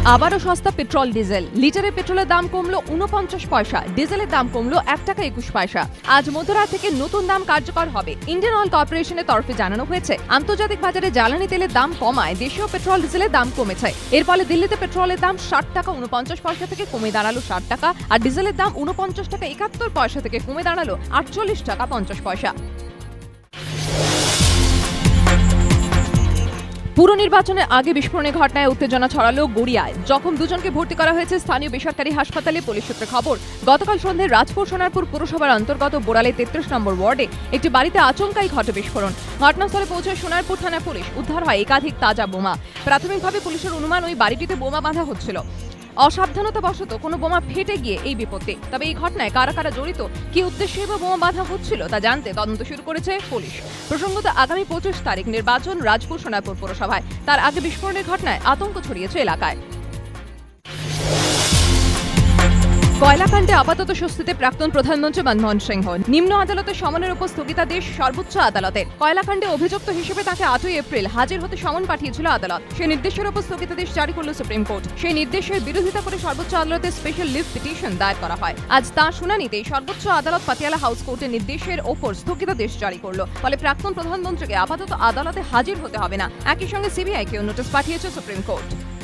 আবারও সস্তা petrol diesel. লিটারে পেট্রোলের দাম কমলো ৪৯ পয়সা, ডিজেলের দাম কমলো ১ টাকা ২১ পয়সা। আজ মধ্যরাত থেকে নতুন দাম কার্যকর হবে। ইন্ডিয়ান অয়েল কর্পোরেশনের তরফে জানানো হয়েছে, আন্তর্জাতিক বাজারে জ্বালানি তেলের দাম কমায় দেশীয় পেট্রোল ডিজেলের দাম কমেছে। এর ফলে দিল্লিতে পেট্রোলের দাম ৬০ টাকা ৪৯ পয়সা থেকে কমে দাঁড়ালো ৬০ টাকা, আর ডিজেলের দাম ৪৯ টাকা ৭১ পয়সা থেকে কমে দাঁড়ালো ৪৮ টাকা ৫০ পয়সা। পুর নির্বাচনের আগে বিস্ফোরণের ঘটনায় উত্তেজনা ছড়ালো গড়িয়ায়। জখম দুজনকে ভর্তি করা হয়েছে স্থানীয় বেসরকারি হাসপাতালে। পুলিশ সূত্রে খবর, গতকাল সন্ধ্যায় রাজপুর সোনারপুর পুরসভার অন্তর্গত বোড়ালে ৩৩ নম্বর ওয়ার্ডে একটি বাড়িতে আচমকাই ঘটে বিস্ফোরণ। ঘটনাস্থলে পৌঁছায় সোনারপুর থানা পুলিশ। উদ্ধার হয় একাধিক তাজা বোমা। প্রাথমিকভাবে পুলিশের অনুমান, ওই বাড়িটিতে বোমা বাঁধা হচ্ছিল। অসাবধানতাবশত কোনো বোমা ফেটে গিয়ে এই বিপত্তি। তবে এই ঘটনায় কারা কারা জড়িত, কি উদ্দেশ্যে বা বোমা বাঁধা হচ্ছিল তা জানতে তদন্ত শুরু করেছে পুলিশ। প্রসঙ্গত, আগামী ২৫ তারিখ নির্বাচন রাজপুর সোনারপুর পৌরসভায়। তার আগে বিস্ফোরণের ঘটনায় আতঙ্ক ছড়িয়েছে এলাকায়। কয়লাকাণ্ডে আপাতত স্বস্তিতে প্রাক্তন প্রধানমন্ত্রী মনমোহন সিংহ। নিম্ন আদালতের সমনের উপর স্থগিতাদেশ সর্বোচ্চ আদালতের। কয়লাকাণ্ডে অভিযুক্ত হিসেবে তাকে ৮ই এপ্রিল হাজির হতে সমন পাঠিয়েছিল আদালত। সেই নির্দেশের উপর স্থগিতাদেশ জারি করল সুপ্রিম কোর্ট। সেই নির্দেশের বিরোধিতা করে সর্বোচ্চ আদালতে স্পেশাল লিভ পিটিশন দায়ের করা হয়। আজ তার শুনানিতে সর্বোচ্চ আদালত পাটিয়ালা হাউস কোর্টের নির্দেশের ওপর স্থগিতাদেশ জারি করল। ফলে প্রাক্তন প্রধানমন্ত্রীকে আপাতত আদালতে হাজির হতে হবে না। একই সঙ্গে সিবিআইকেও নোটিশ পাঠিয়েছে সুপ্রিম কোর্ট।